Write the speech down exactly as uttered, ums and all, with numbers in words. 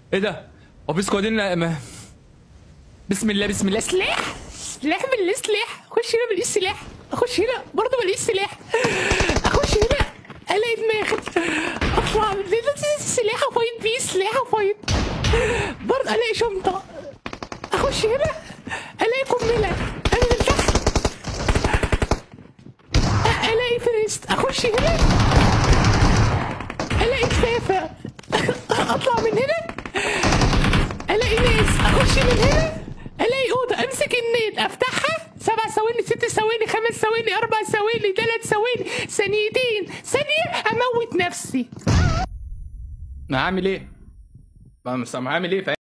ايه ده؟ هو في سكوادين ما... بسم الله بسم الله. سلاح سلاح بالله سلاح. اخش هنا ماليش سلاح. اخش هنا برضه ماليش سلاح. اخش هنا الاقي دماغي. اطلع من هنا سلاح افايت بيه. سلاح افايت برضه الاقي شنطه. اخش هنا الاقي قنبله. انزل تحت الاقي فريست. اخش هنا الاقي كفافه. اطلع من هنا الاقي ناس. اخش من هنا الاقي اوضه. امسك النت افتحها. سبع ثواني ست ثواني خمس ثواني اربع ثواني ثلاث ثواني ثانيتين ثانيه اموت نفسي. ما هعمل ايه؟ ما هعمل ايه؟